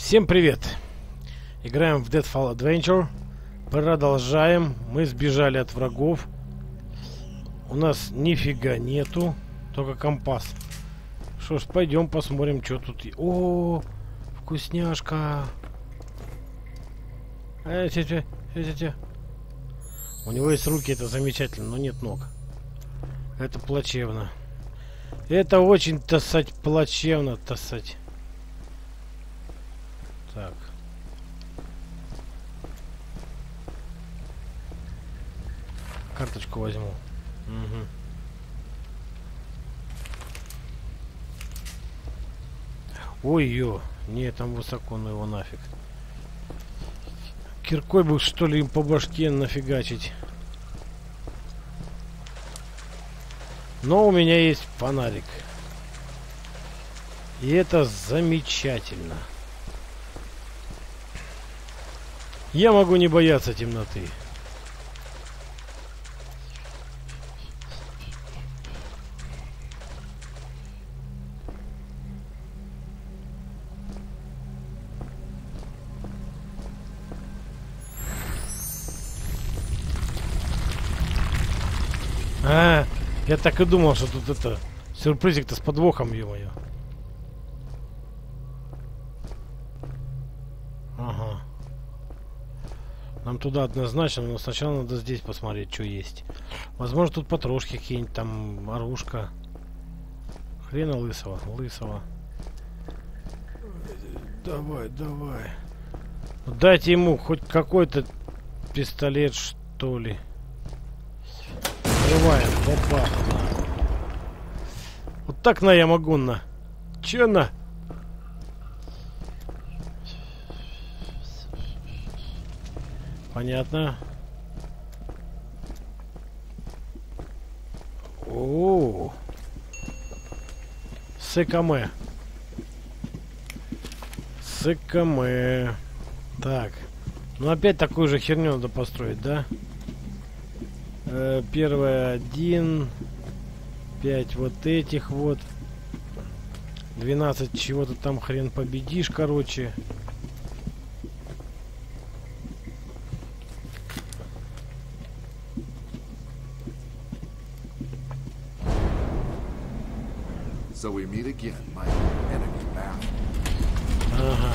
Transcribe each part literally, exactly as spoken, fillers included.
Всем привет! Играем в Deadfall Adventure. Продолжаем. Мы сбежали от врагов. У нас нифига нету. Только компас. Что ж, пойдем посмотрим, что тут. О, вкусняшка. Э, тя -тя, тя -тя. У него есть руки, это замечательно, но нет ног. Это плачевно. Это очень, тассать, плачевно, тассать. Так. Карточку возьму. Угу. Ой-ё. Не, там высоко, ну его нафиг. Киркой бы, что ли, им по башке нафигачить. Но у меня есть фонарик. И это замечательно. Я могу не бояться темноты. А, я так и думал, что тут это сюрпризик-то с подвохом, ё-моё. Ага. Нам туда однозначно, но сначала надо здесь посмотреть, что есть. Возможно, тут потрошки какие-нибудь, там оружка. Хрена лысого, лысого. Давай, давай. Дайте ему хоть какой-то пистолет, что ли. Открываем, бабахна. Вот так на я могу на. Че на? Понятно. О, Сэкаме. Сэкаме. Так. Ну опять такую же херню надо построить, да? Э, первое один. Пять вот этих вот. Двенадцать чего-то там хрен победишь, короче. So we meet again, my enemy path. Ага.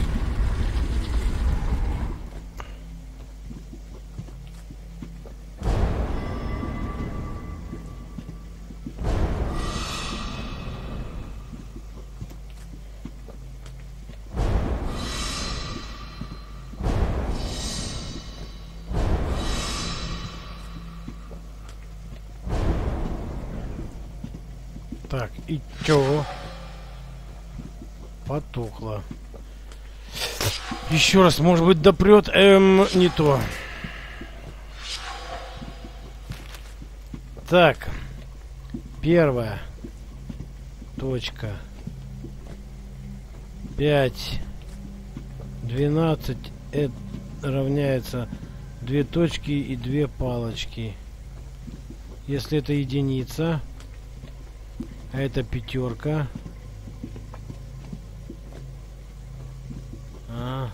Так, и чё? Потухло. Еще раз, может быть, допрет. Эм, не то. Так. Первая. Точка. Пять. Двенадцать. Это равняется две точки и две палочки. Если это единица. А это пятерка. Ага.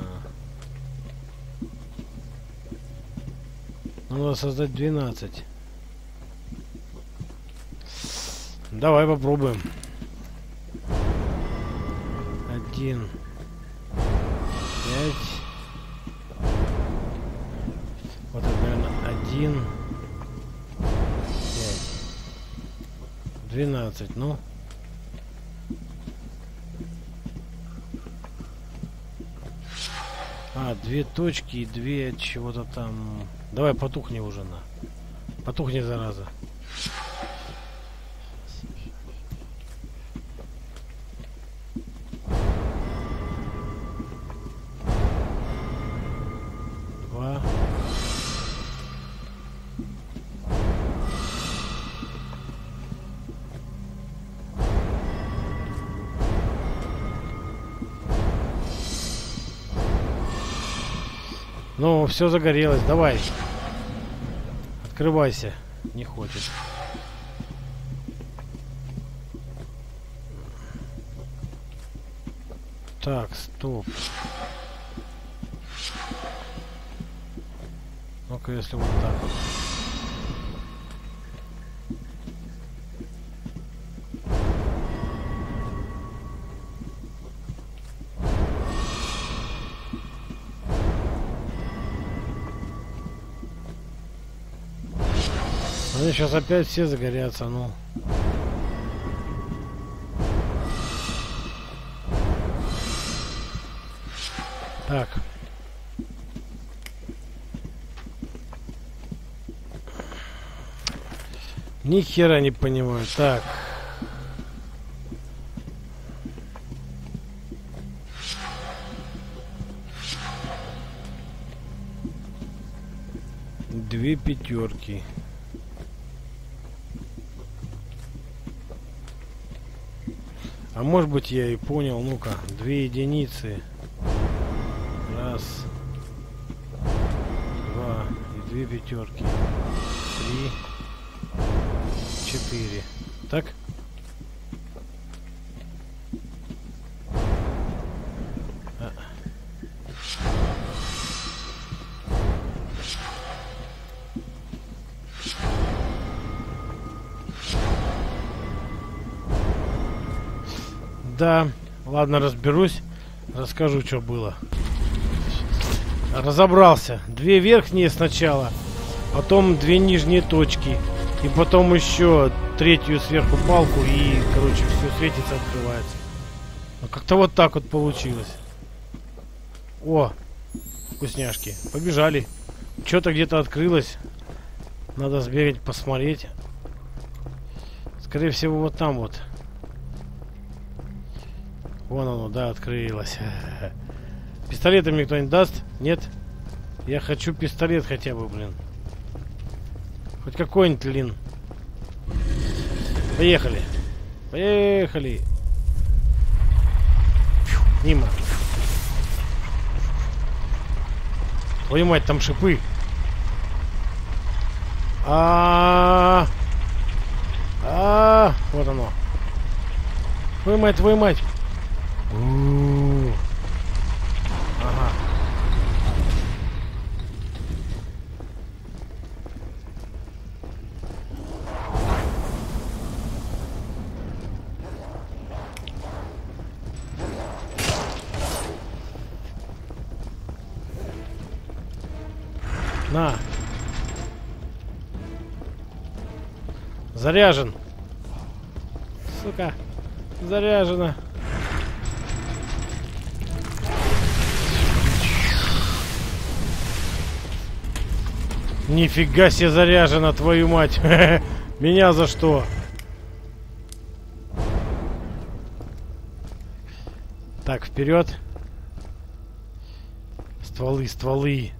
Надо создать двенадцать. Давай попробуем. Один. Пять. Вот это, наверное, один. двенадцать, ну. А, две точки и две чего-то там. Давай потухни уже на. Потухни, зараза. Два. Ну, все загорелось, давай. Открывайся. Не хочет. Так, стоп. Ну-ка, если вот так вот. Они сейчас опять все загорятся, ну. Так. Ни хера не понимаю. Так. Две пятерки. А может быть я и понял. Ну-ка, две единицы. Раз, два и две пятерки. Три, четыре. Так? А. Да, ладно, разберусь. Расскажу, что было. Разобрался. Две верхние сначала, потом две нижние точки, и потом еще третью сверху палку, и, короче, все светится, открывается. Ну, как-то вот так вот получилось. О, вкусняшки. Побежали. Что-то где-то открылось. Надо сбегать, посмотреть. Скорее всего, вот там вот. Вон оно, да, открылось. Пистолеты мне кто-нибудь даст? Нет? Я хочу пистолет хотя бы, блин. Хоть какой-нибудь, лин. Поехали. Поехали. Фью, мимо. Твою мать, там шипы. А, -а, -а, а, вот оно. Твою мать, твою мать. У-у-у. Ага. На. Заряжен. Сука. Заряжено. Нифига себе заряжена, твою мать. Меня за что? Так, вперед. Стволы, стволы.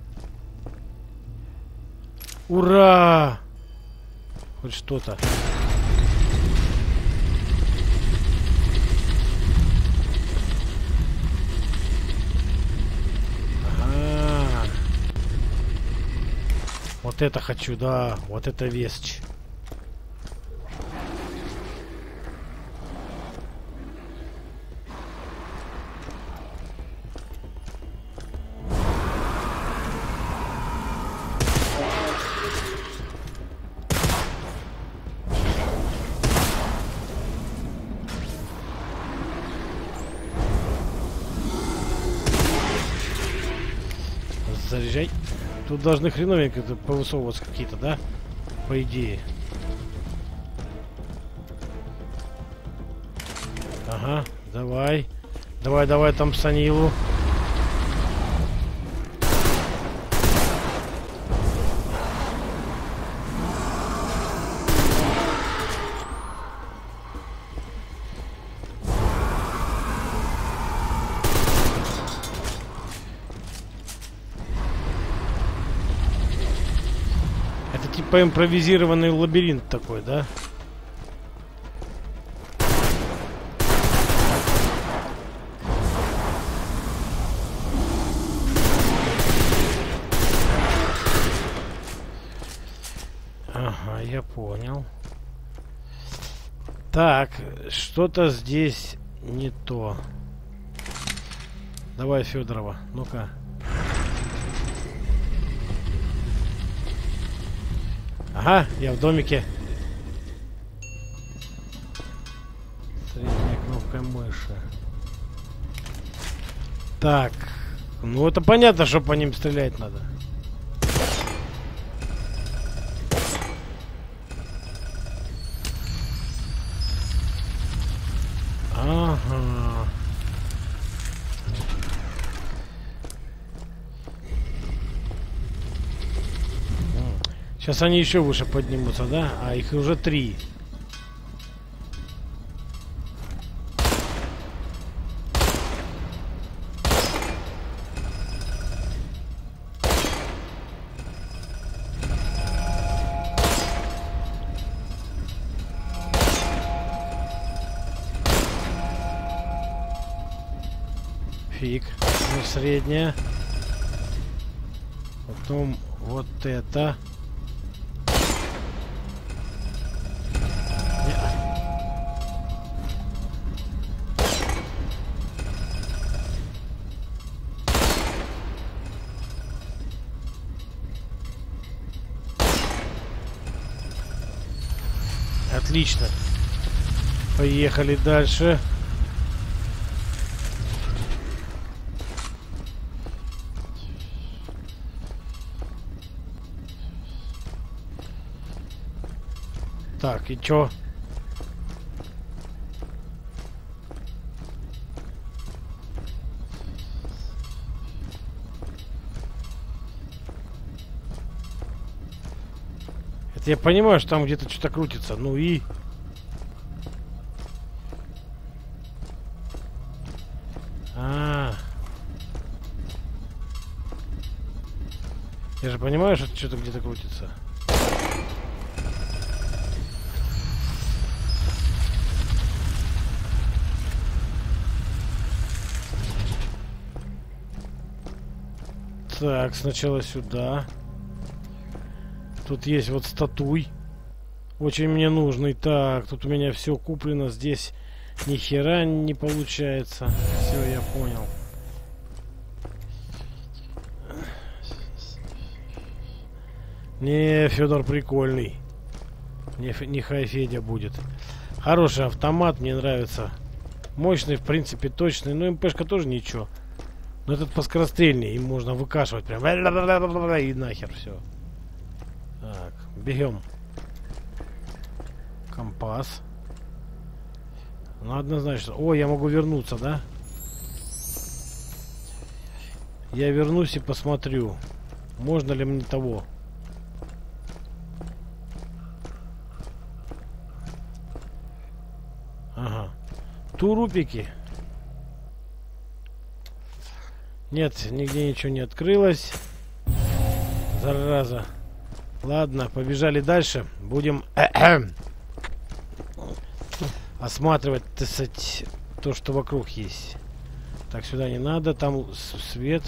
Ура! Хоть что-то. Ага. Вот это хочу, да. Вот это вещь. Заряжай. Тут должны хреновенько повысовываться какие-то, да? По идее. Ага, давай. Давай, давай там Санилу. Типа импровизированный лабиринт такой, да? Ага, я понял. Так, что-то здесь не то. Давай, Федорова, ну-ка. Ага, я в домике. Средняя кнопка мыши. Так. Ну это понятно, что по ним стрелять надо. Ага. Сейчас они еще выше поднимутся, да? А их уже три. Фиг. Ну, средняя. Потом вот это. Отлично. Поехали дальше. Так, и чё? Это я понимаю, что там где-то что-то крутится. Ну и... А, я же понимаю, что что-то где-то крутится. Так, сначала сюда. Тут есть вот статуй. Очень мне нужный. Так, тут у меня все куплено. Здесь ни хера не получается. Все, я понял. Не, Федор прикольный. Не, нехай Федя будет. Хороший автомат, мне нравится. Мощный, в принципе, точный. Но МПшка тоже ничего. Но этот поскорострельнее, им можно выкашивать прям. И нахер все. Так, бегем. Компас. Ну, однозначно. О, я могу вернуться, да? Я вернусь и посмотрю, можно ли мне того. Ага. Турупики. Нет, нигде ничего не открылось. Зараза. Ладно, побежали дальше. Будем осматривать, так сказать, то, что вокруг есть. Так, сюда не надо. Там свет.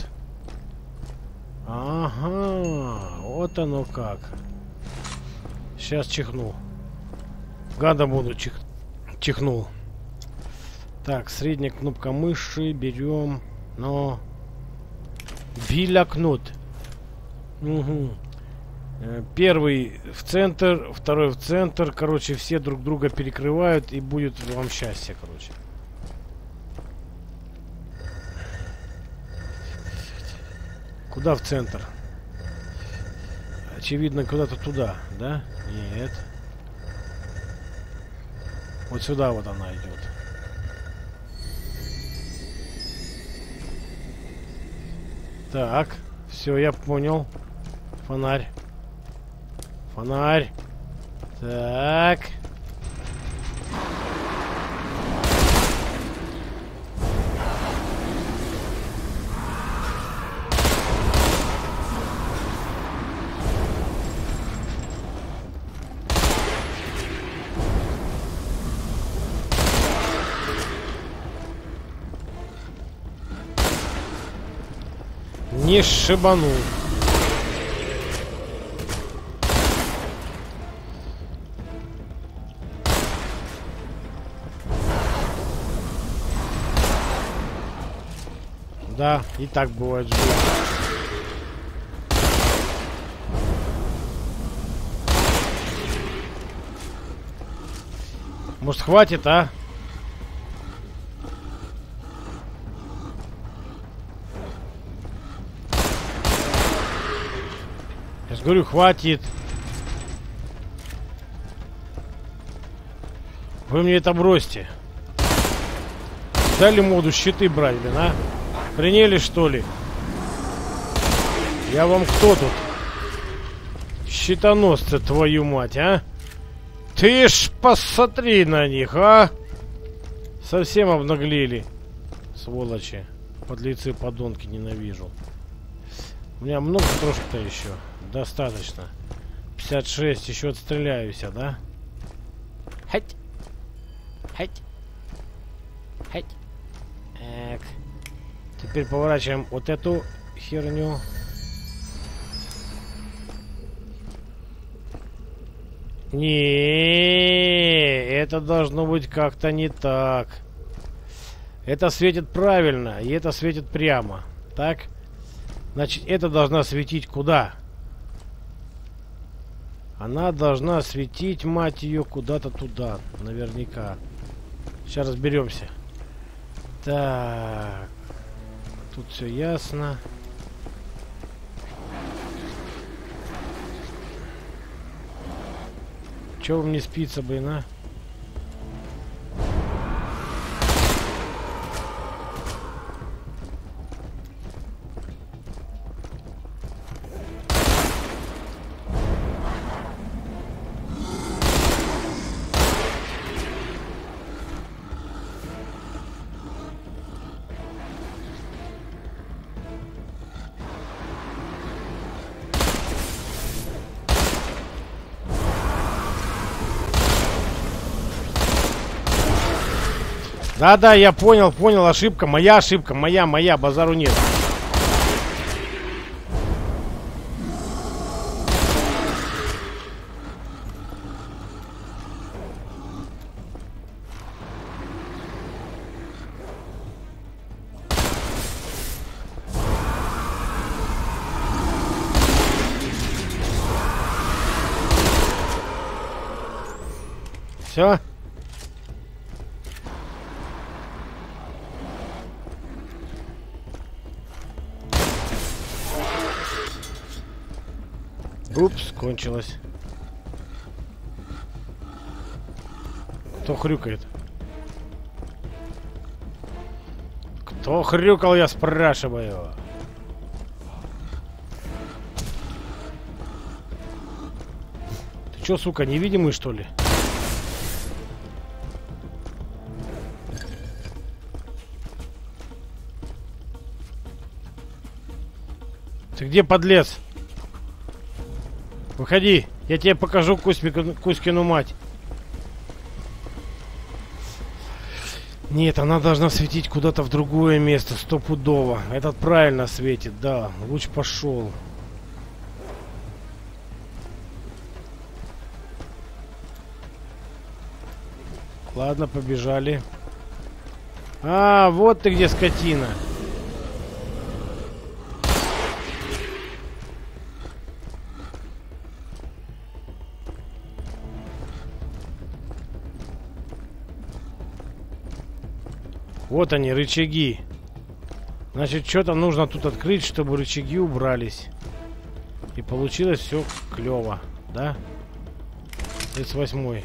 Ага. Вот оно как. Сейчас чихну. Гада буду чих... чихнул. Так, средняя кнопка мыши. Берем. Но... Билякнут. Угу. Первый в центр, второй в центр. Короче, все друг друга перекрывают, и будет вам счастье, короче. Куда в центр? Очевидно, куда-то туда, да? Нет. Вот сюда вот она идет. Так, все, я понял. Фонарь. Фонарь. Так. Не шибанул. Да, и так бывает в жизни. Может, хватит, а? Я же говорю, хватит. Вы мне это бросьте. Дали моду щиты брать, блин, а? Охренели, что ли? Я вам кто тут? Щитоносцы, твою мать, а? Ты ж посмотри на них, а? Совсем обнаглели. Сволочи. Подлецы, подонки, ненавижу. У меня много трошек-то еще. Достаточно. пятьдесят шесть, еще отстреляюсь, а, да? Хать. Хать. Хать. Так. Теперь поворачиваем вот эту херню. Не, это должно быть как-то не так. Это светит правильно, и это светит прямо. Так? Значит, это должна светить куда? Она должна светить, мать ее, куда-то туда. Наверняка. Сейчас разберемся. Так. Тут все ясно. Чего вам не спится, блин, а? Да-да, я понял, понял, ошибка, моя ошибка, моя, моя, базару нет. Все? Упс, кончилось. Кто хрюкает? Кто хрюкал, я спрашиваю. Ты чё, сука, невидимый, что ли? Ты где, подлец? Выходи, я тебе покажу Кузьмину, Кузькину мать. Нет, она должна светить куда-то в другое место, стопудово. Этот правильно светит, да. Луч пошел. Ладно, побежали. А, вот ты где, скотина. Вот они, рычаги. Значит, что-то нужно тут открыть, чтобы рычаги убрались. И получилось все клево, да? тридцать восьмой.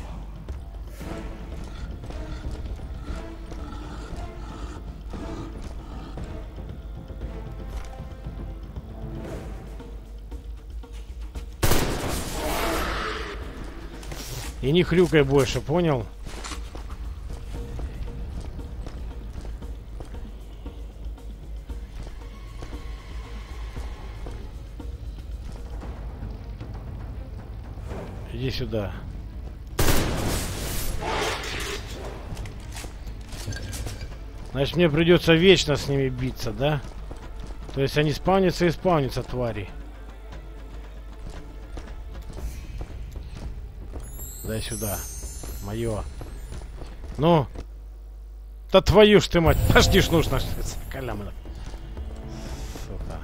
И не хрюкай больше, понял? Иди сюда. Значит, мне придется вечно с ними биться, да? То есть они спавнятся и спавнятся, твари. Дай сюда. Мое. Ну. Да твою ж ты мать. Подожди ж нужно. Калямына. Сука.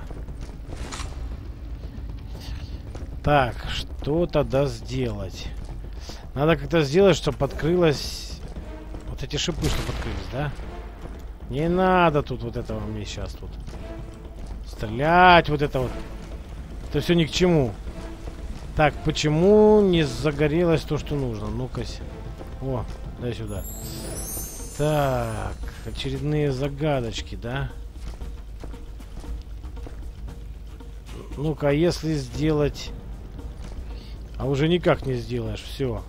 Так, что тогда сделать? Надо как-то сделать, чтобы открылось... Вот эти шипы, чтобы открылись, да? Не надо тут вот этого мне сейчас тут. Стрелять вот это вот. Это все ни к чему. Так, почему не загорелось то, что нужно? Ну-ка. О, дай сюда. Так, очередные загадочки, да? Ну-ка, если сделать... А уже никак не сделаешь, все.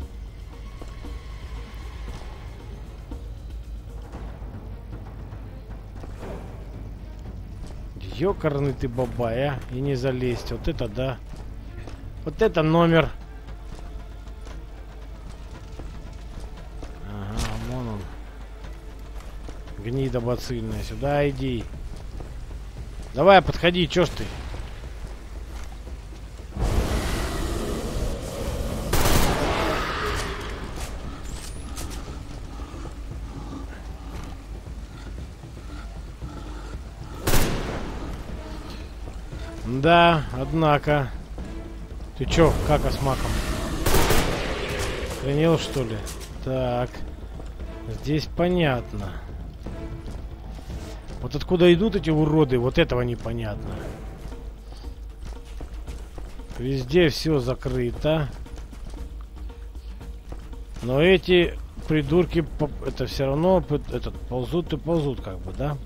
Ёкарный ты бабая, и не залезть. Вот это да. Вот это номер. Ага, вон он. Гнида бацильная. Сюда иди. Давай, подходи, чё ж ты? Да, однако. Ты чё, кака с маком? Охренел, что ли? Так. Здесь понятно. Вот откуда идут эти уроды, вот этого непонятно. Везде все закрыто. Но эти придурки, это все равно этот, ползут и ползут, как бы, да?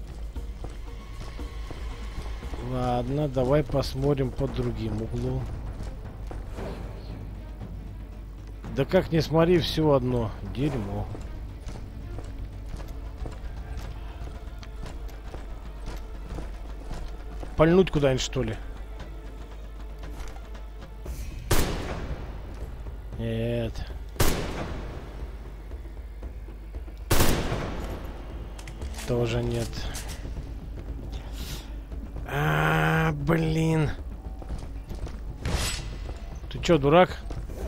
Ладно, давай посмотрим под другим углом. Да как не смотри, все одно дерьмо. Пальнуть куда-нибудь, что ли? Нет. Тоже нет. А, блин. Ты чё, дурак?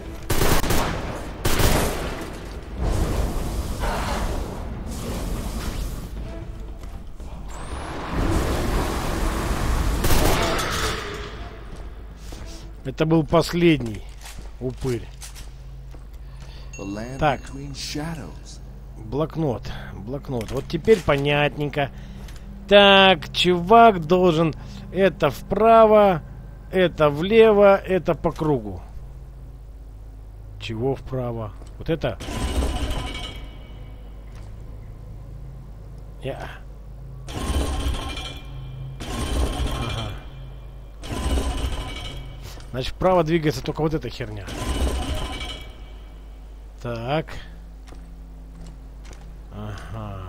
Это был последний упырь. Так. Блокнот. Блокнот. Вот теперь понятненько. Так, чувак должен... Это вправо, это влево, это по кругу. Чего вправо? Вот это? Я... Ага. Значит, вправо двигается только вот эта херня. Так. Ага.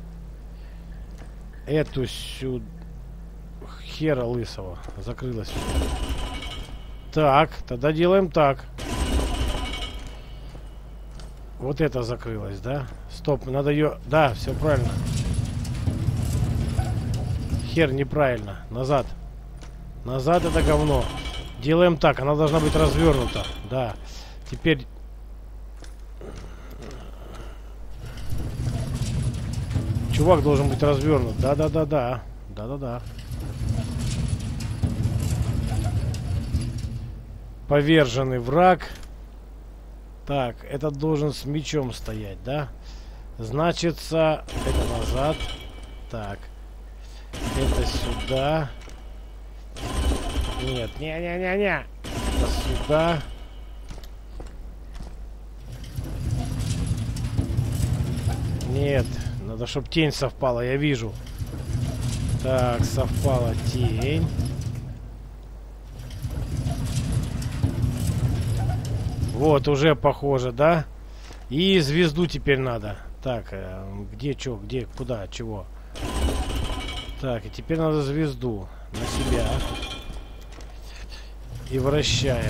Эту сюда... Хера лысого. Закрылась. Так, тогда делаем так. Вот это закрылось, да? Стоп, надо ее... Да, все правильно. Хер неправильно. Назад. Назад это говно. Делаем так, она должна быть развернута. Да. Теперь... Чувак должен быть развернут. Да-да-да-да. Да-да-да. Поверженный враг. Так, этот должен с мечом стоять, да? Значится, это назад. Так. Это сюда. Нет, не-не-не-не. Это сюда. Нет, надо, чтобы тень совпала, я вижу. Так, совпала тень. Вот, уже похоже, да? И звезду теперь надо. Так, где, что, где, куда, чего? Так, и теперь надо звезду на себя. И вращаем.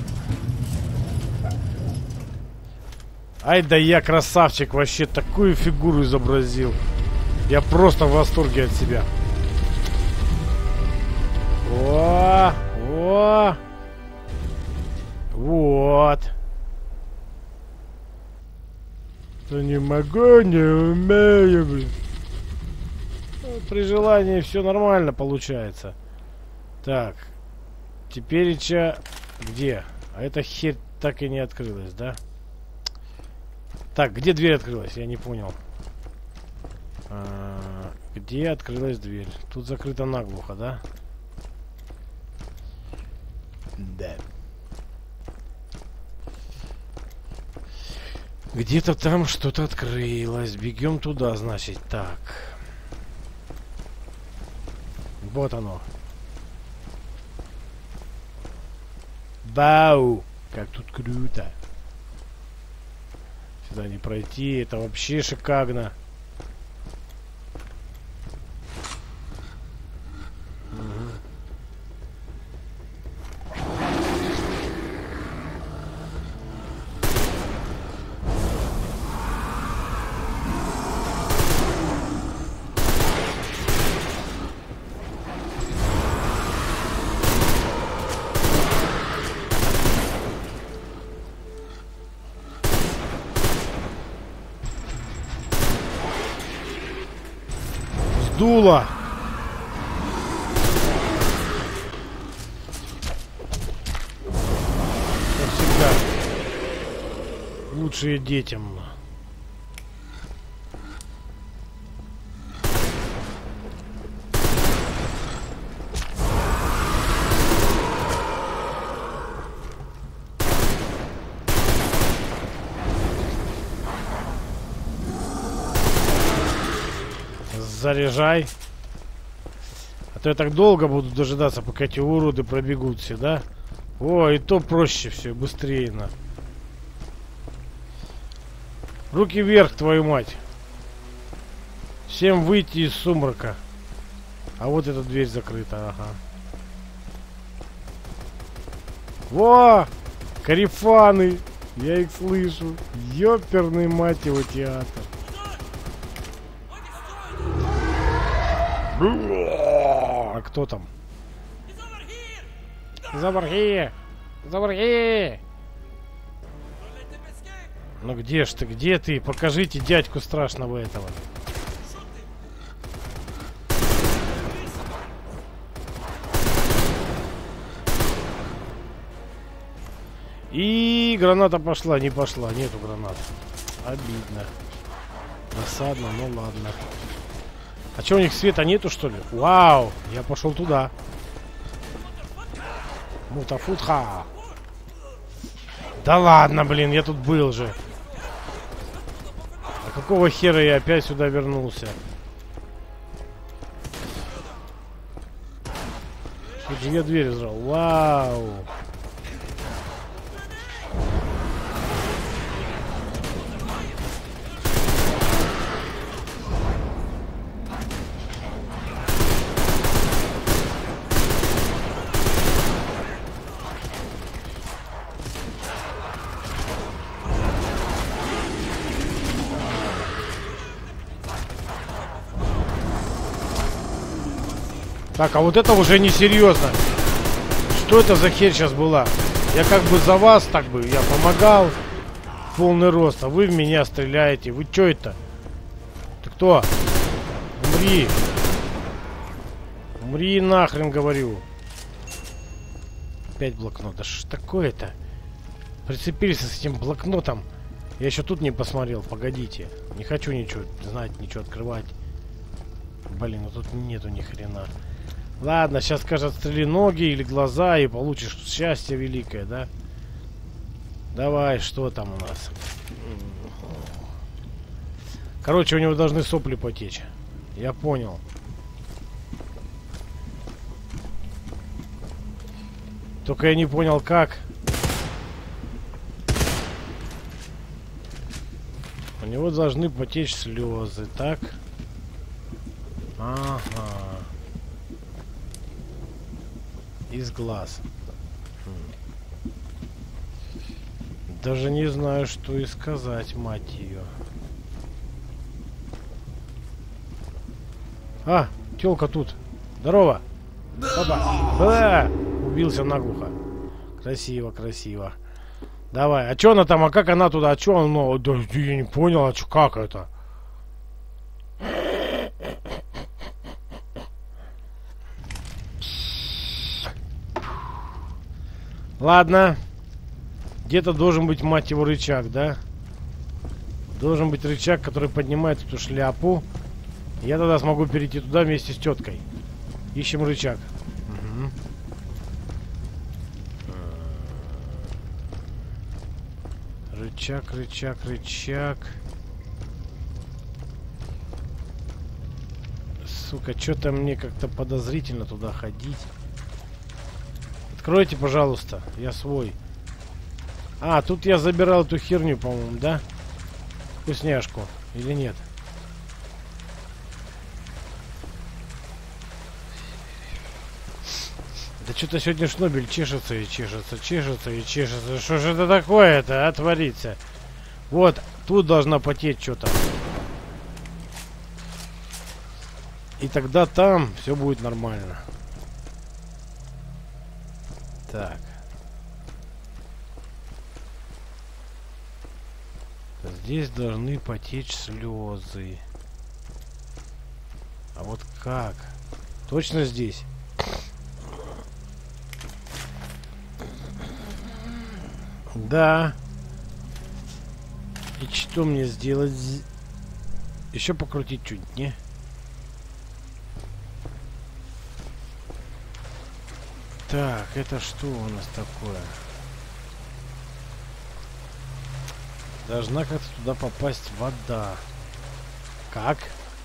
Ай да я красавчик, вообще такую фигуру изобразил. Я просто в восторге от себя. О, о, вот. Да не могу, не умею, блин. Ну, при желании все нормально получается. Так. Теперь ча... Где? А эта херь так и не открылась, да? Так, где дверь открылась? Я не понял. А, где открылась дверь? Тут закрыто наглухо, да? Да. Где-то там что-то открылось. Бегем туда, значит. Так. Вот оно. Бау! Как тут круто. Сюда не пройти. Это вообще шикарно. Сдуло. Как всегда. Лучшие детям. Заряжай. А то я так долго буду дожидаться, пока эти уроды пробегут все, да? О, и то проще все, быстрее на. Руки вверх, твою мать. Всем выйти из сумрака. А вот эта дверь закрыта, ага. Во! Карифаны! Я их слышу. Ёперный, мать его, театр. А кто там? Заборги! Заборги! Ну где ж ты, где ты? Покажите дядьку страшного этого. И граната пошла, не пошла, нету гранат. Обидно. Досадно, ну ладно. А что, у них света нету, что ли? Вау! Я пошел туда. Мутафутха. Да ладно, блин, я тут был же. А какого хера я опять сюда вернулся? Тут же я дверь сжал. Вау! Так, а вот это уже несерьезно. Что это за херь сейчас была? Я как бы за вас, так бы, я помогал. Полный рост, а вы в меня стреляете. Вы что это? Ты кто? Умри. Умри нахрен, говорю. Опять блокнот. Да что такое-то? Прицепились с этим блокнотом. Я еще тут не посмотрел. Погодите. Не хочу ничего знать, ничего открывать. Блин, ну тут нету ни хрена. Ладно, сейчас скажет, стрели ноги или глаза и получишь счастье великое, да? Давай, что там у нас? Короче, у него должны сопли потечь. Я понял. Только я не понял, как. У него должны потечь слезы, так? Ага. Из глаз. Хм. Даже не знаю, что и сказать, мать ее. А, тёлка тут. Здорово. Опа. Да! Убился наглухо. Красиво, красиво. Давай. А чё она там? А как она туда? А чё она? Да я не понял, а чё, как это? Ладно. Где-то должен быть, мать его, рычаг, да? Должен быть рычаг, который поднимает эту шляпу. Я тогда смогу перейти туда вместе с теткой. Ищем рычаг. Угу. Рычаг, рычаг, рычаг. Сука, что-то мне как-то подозрительно туда ходить. Откройте, пожалуйста. Я свой. А, тут я забирал эту херню, по-моему, да? Вкусняшку. Или нет? Да что-то сегодня Шнобель чешется и чешется, чешется и чешется. Что же это такое-то, а, творится? Вот, тут должна потеть что-то. И тогда там все будет нормально. Так. Здесь должны потечь слезы. А вот как? Точно здесь? Да. И что мне сделать? Еще покрутить чуть, не? Так, это что у нас такое? Должна как-то туда попасть вода. Как?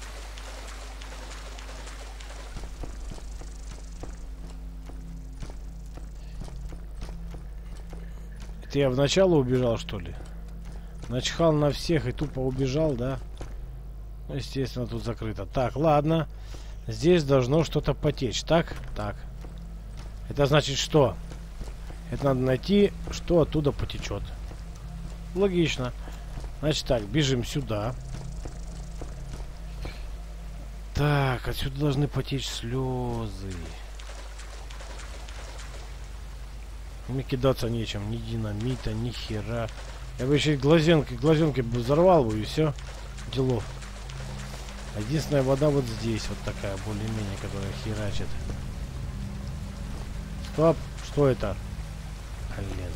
Это я в начало убежал, что ли? Начхал на всех и тупо убежал, да? Ну, естественно, тут закрыто. Так, ладно. Здесь должно что-то потечь. Так? Так. Это значит что? Это надо найти, что оттуда потечет. Логично. Значит так, бежим сюда. Так, отсюда должны потечь слезы. Мне кидаться нечем, ни динамита, ни хера. Я бы еще и глазенки, глазенки бы взорвал бы и все. Делов. Единственная вода вот здесь, вот такая, более-менее, которая херачит. Стоп, что это? Блин.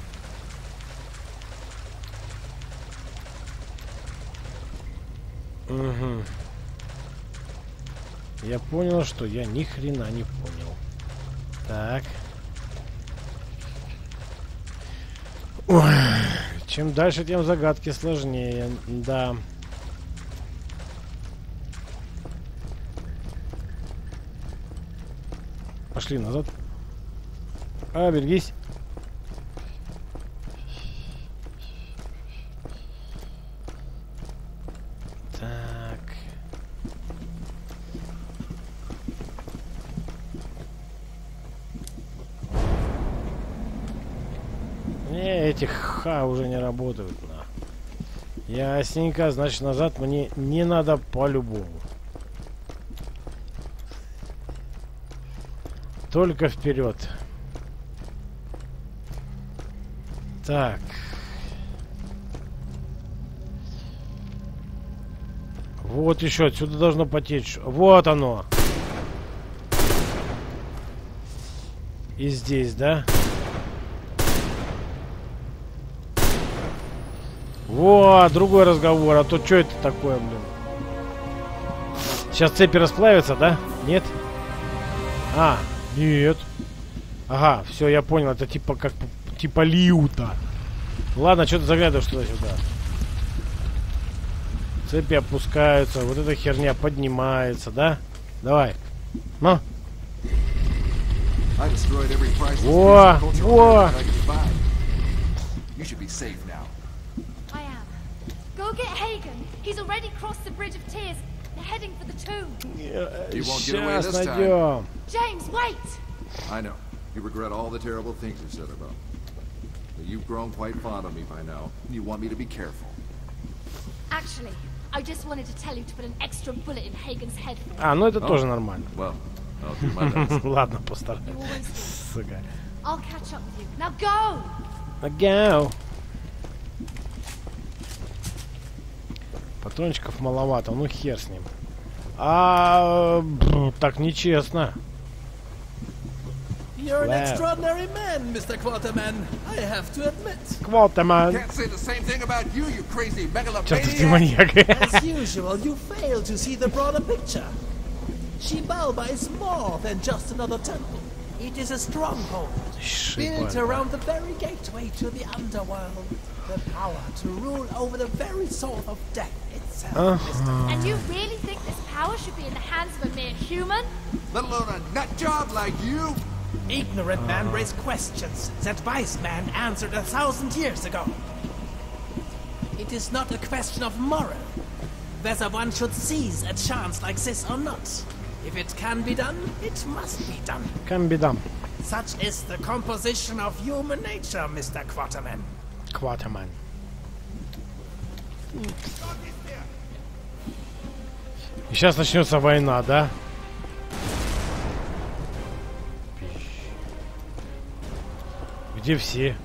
Угу. Я понял, что я ни хрена не понял. Так. Ой. Чем дальше, тем загадки сложнее. Да. Пошли назад. А, берегись. Так. Не, эти ха уже не работают. На. Ясненько, значит, назад мне не надо по-любому. Только вперед. Так. Вот еще отсюда должно потечь. Вот оно. И здесь, да? Во, другой разговор. А то что это такое, блин? Сейчас цепи расплавятся, да? Нет? А, нет. Ага, все, я понял. Это типа как типа лиута. Ладно, что ты заглядываешь туда-сюда? Цепи опускаются, вот эта херня поднимается, да? Давай. Ну. Во, во. Сейчас найдем. James, wait! I know. You regret all the terrible things you said about me. But you've grown quite fond of me by now. You want me to be careful. Actually, I just wanted to tell you to put an extra bullet in Hagen's head. А, ну это oh. тоже нормально. Well, I'll do my best. Ладно, постараюсь. Сука. I'll catch up with you. Now go! Now go! Патрончиков маловато, ну хер с ним. А, так нечестно. You're an Wow. extraordinary man, Mister Quarterman. I have to admit. Квалтаман. Can't say the same thing about you, you crazy Часто ты megalomaniac. маньяк. As usual, you fail to see the broader picture. Xibalba is more than just another temple. It is a stronghold built Шибальба. around the very gateway to the underworld. The power to rule over the very soul of death itself. Mister And you really think this power should be in the hands of a mere human? Let alone a nut job like you. Ignorant man raised questions that wise man answered a thousand years ago. It is not a question of moral, whether one should seize a chance like this or not. If it can be done, it must be done. Камбидам. Such is the composition of human nature, Mister Quarterman. Кватаман. И сейчас начнется война, да? Где все?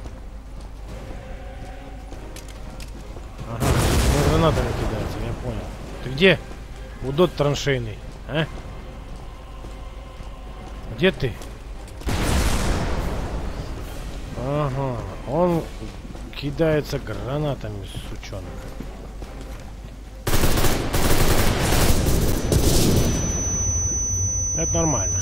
Ага, ну, гранатами кидаются, я понял. Ты где? Удот траншейный, а? Где ты? Ага, он кидается гранатами, сучонок. Это нормально.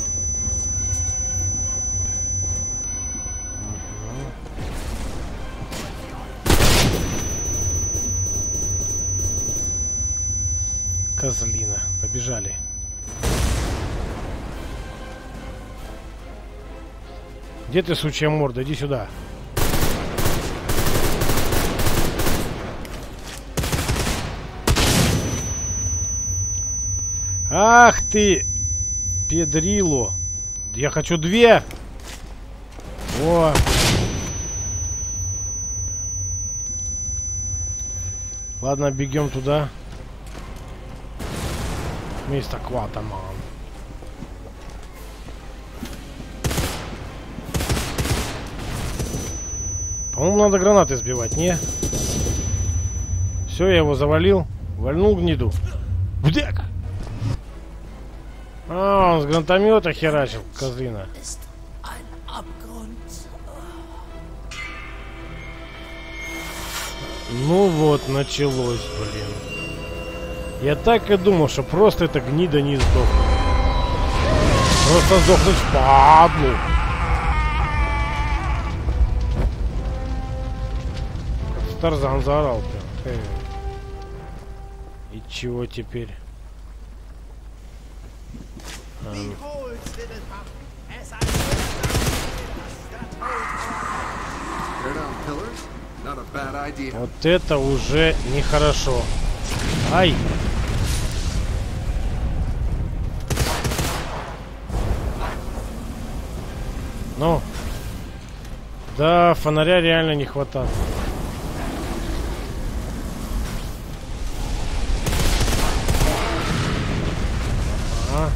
Козлина. Побежали. Где ты, сучья морда? Иди сюда. Ах ты, педрило. Я хочу две. О. Ладно, бегем туда. Мистер Кватаман. По-моему, надо гранаты сбивать, не? Все, я его завалил. Вальнул гниду. Вдек! А, он с гранатомета херачил, козлина. Ну вот, началось, блин. Я так и думал, что просто эта гнида не сдохнет. Просто сдохнуть впадлу. Тарзан заорал прям. И чего теперь? А, Tear down pillars? Not a bad idea. вот это уже нехорошо. Ай! Ну. Да, фонаря реально не хватает. Ага.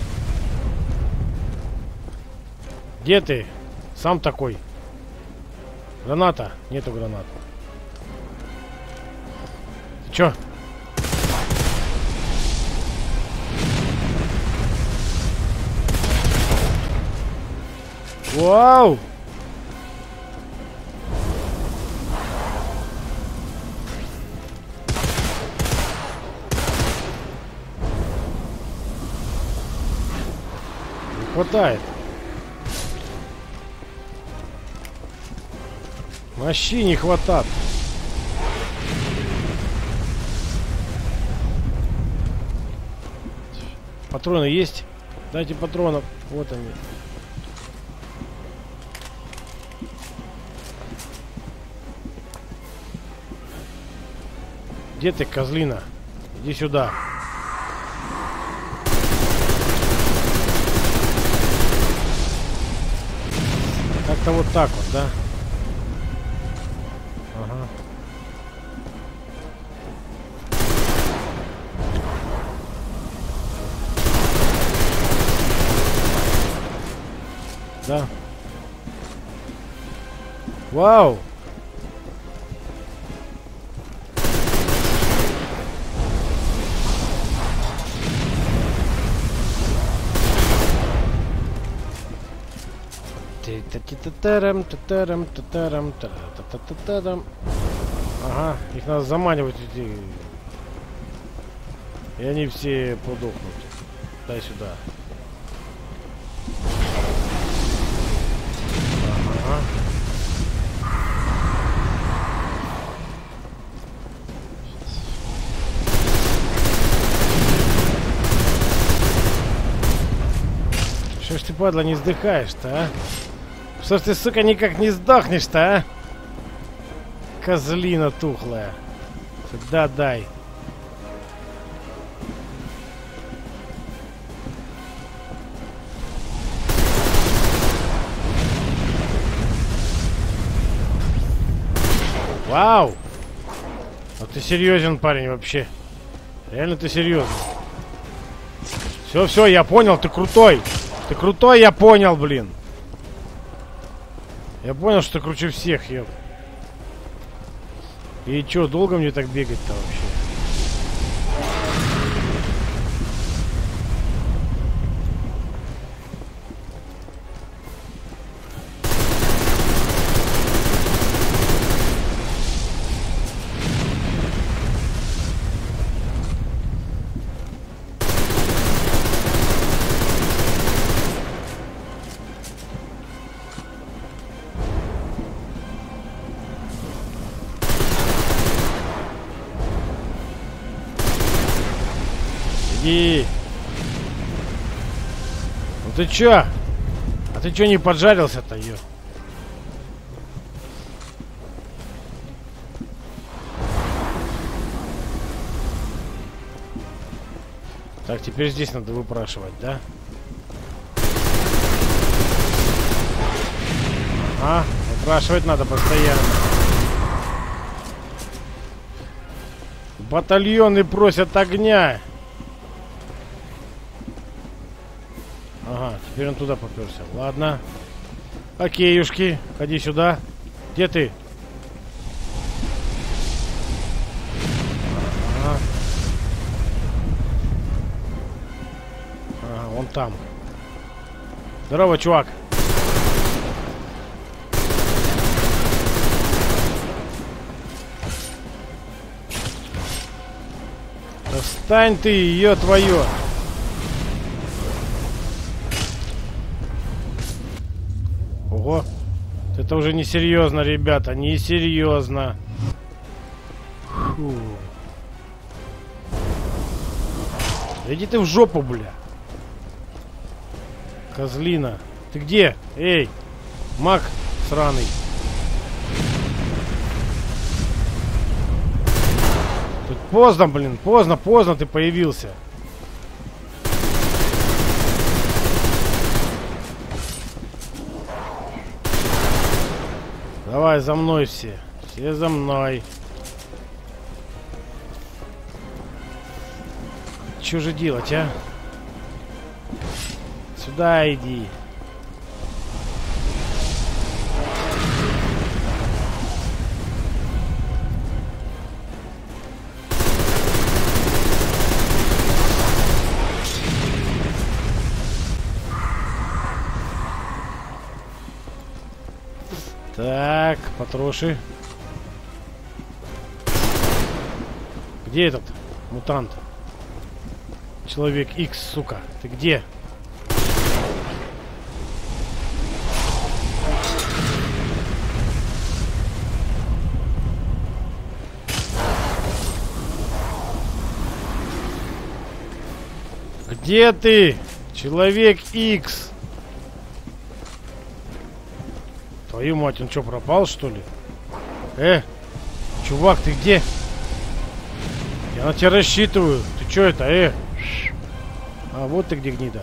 Где ты? Сам такой. Граната. Нету гранат. Ты чё? Вау! Не хватает. Вообще не хватает. Патроны есть? Дайте патронов. Вот они. Где ты, козлина? Иди сюда. Как-то вот так вот, да? Ага. Да. Вау! Ага, их надо заманивать эти. И они все подохнут. Дай сюда. Ага. Что ж ты, падла, не сдыхаешь-то, а? Что ж ты, сука, никак не сдохнешь-то, а? Козлина тухлая. Сюда дай. Вау! А ты серьезен, парень, вообще. Реально ты серьезен. Все, все, я понял, ты крутой. Ты крутой, я понял, блин. Я понял, что ты круче всех, ёп. И чё, долго мне так бегать-то вообще? Иди. Ну ты чё? А ты чё не поджарился-то, ё? Так, теперь здесь надо выпрашивать, да? А, выпрашивать надо постоянно. Батальоны просят огня. Ага, теперь он туда поперся. Ладно. Окейушки, ходи сюда. Где ты? Ага. Ага, вон там. Здорово, чувак. Да встань ты, ее твое. Ого, это уже не серьезно, ребята, не серьезно. Фу. Иди ты в жопу, бля. Козлина. Ты где? Эй, маг сраный. Тут поздно, блин, поздно, поздно ты появился. Давай за мной все. Все за мной. Что же делать, а? Сюда иди. Так, потроши. Где этот мутант? Человек Икс, сука. Ты где? Где ты? Человек Икс. Твою мать, он что, пропал, что ли? Э, чувак, ты где? Я на тебя рассчитываю. Ты что это, э? А, вот ты где, гнида.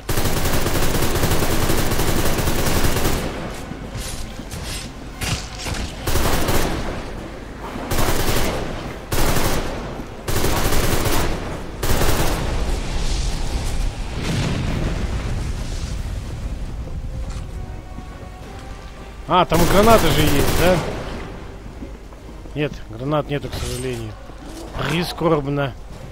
А, там гранаты же есть, да? Нет, гранат нету, к сожалению. Прискорбно.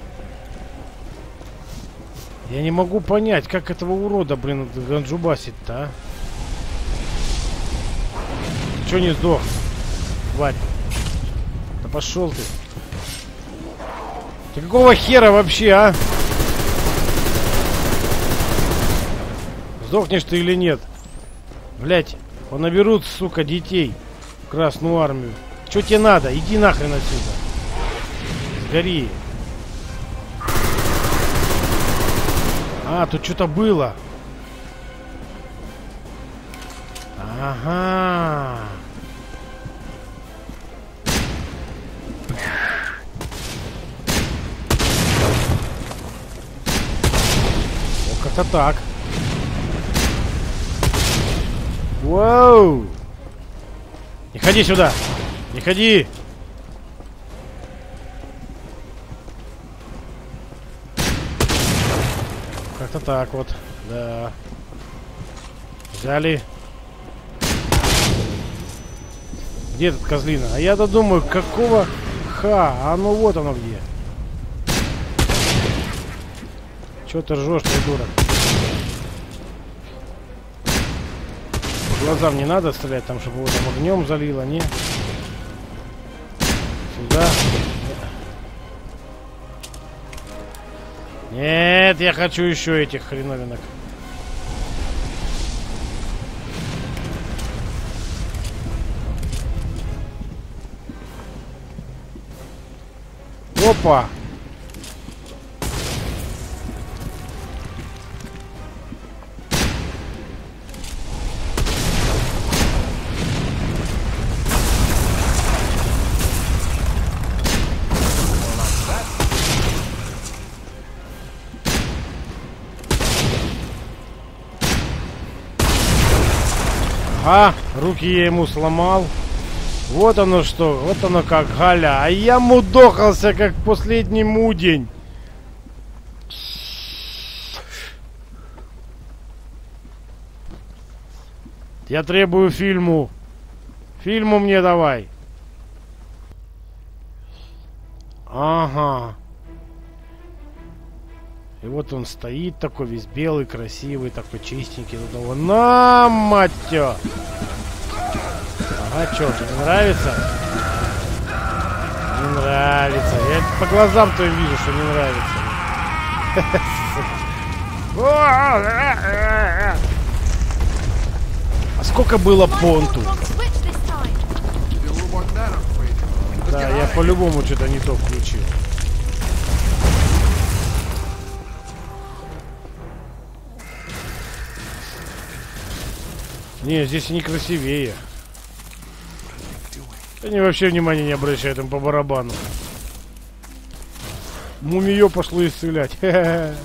Я не могу понять, как этого урода, блин, ганджубасить-то, а? Чё не сдох? Тварь. Да пошел ты. Ты какого хера вообще, а? Сдохнешь ты или нет? Блять, понаберут, сука, детей в Красную Армию. Чё тебе надо? Иди нахрен отсюда. Сгори. А, тут что-то было. Ага. О, как-то так. Вау! Не ходи сюда! Не ходи! Как-то так вот, да. Взяли. Где этот козлина? А я-то думаю, какого ха? А ну вот оно где. Чё ты ржешь, придурок? По глазам не надо стрелять, там, чтобы его там огнем залило, не? Сюда. Нет, я хочу еще этих хреновинок. Опа! А, руки я ему сломал. Вот оно что, вот оно как, Галя. А я мудохался, как последний мудень. Я требую фильму. Фильму мне давай. Ага. И вот он стоит такой, весь белый, красивый, такой чистенький. На, мать ё! Ага, чё, тебе нравится? Не нравится. Я по глазам твоим вижу, что не нравится. А сколько было понту? Да, я по-любому что-то не то включил. Не, здесь они красивее. Они вообще внимания не обращают, им по барабану. Мумиё пошло исцелять. Ага,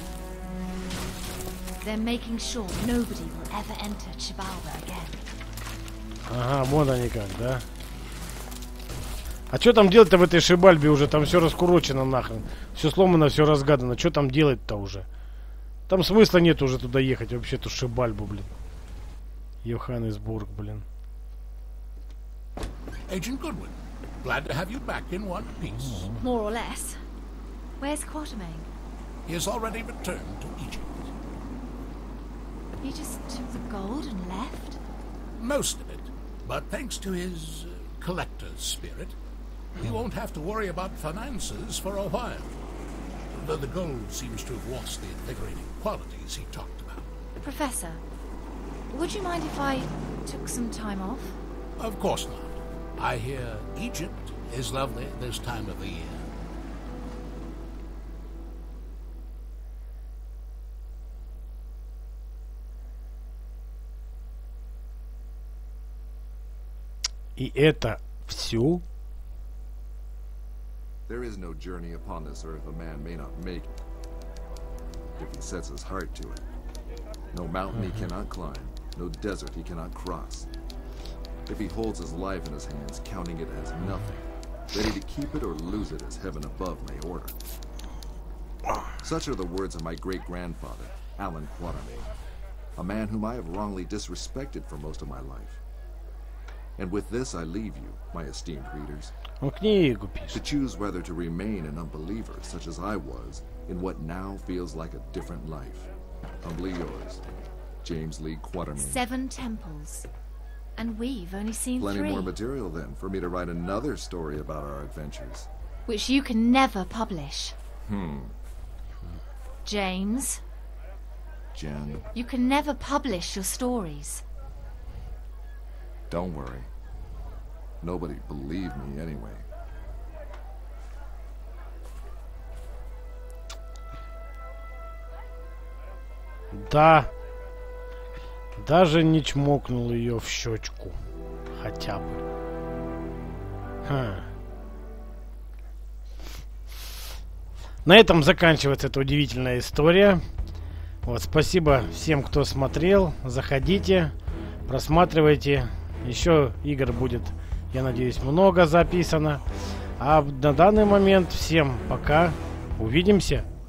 вон они как, да? А что там делать-то в этой Шибальбе уже? Там все раскурочено нахрен. Все сломано, все разгадано. Что там делать-то уже? Там смысла нет уже туда ехать, вообще ту Шибальбу, блин. Йоханнесбург, блин. Agent Goodwin, glad to have you back in one piece. More or less. Where's Quatermain? He has already returned to Egypt. He just took the gold and left? Most of it, but thanks to his uh, collector's spirit, he won't have to worry about finances for a while. Though the gold seems to have lost the invigorating qualities he talked about. Professor, would you mind if I took some time off? Of course not. I hear Egypt is lovely this time of the year. И это все? There is no journey upon this earth a man may not make if he sets his heart to it. No mountain he cannot climb, no desert he cannot cross. If he holds his life in his hands, counting it as nothing, ready to keep it or lose it as heaven above may order. Such are the words of my great-grandfather, Alan Quatermain, a man whom I have wrongly disrespected for most of my life. And with this I leave you, my esteemed readers, Он книгу пишет. to choose whether to remain an unbeliever, such as I was, in what now feels like a different life. Humbly yours, James Lee Quatermain. Seven temples. And we've only seen Plenty three. more material then for me to write another story about our adventures. Which you can never publish. Hmm. James, Jen, you can never publish your stories. don't worry. Nobody believed me anyway. Да. Даже не чмокнул ее в щечку. Хотя бы. Ха. На этом заканчивается эта удивительная история. Вот, спасибо всем, кто смотрел. Заходите, просматривайте. Еще игр будет, я надеюсь, много записано. А на данный момент всем пока. Увидимся.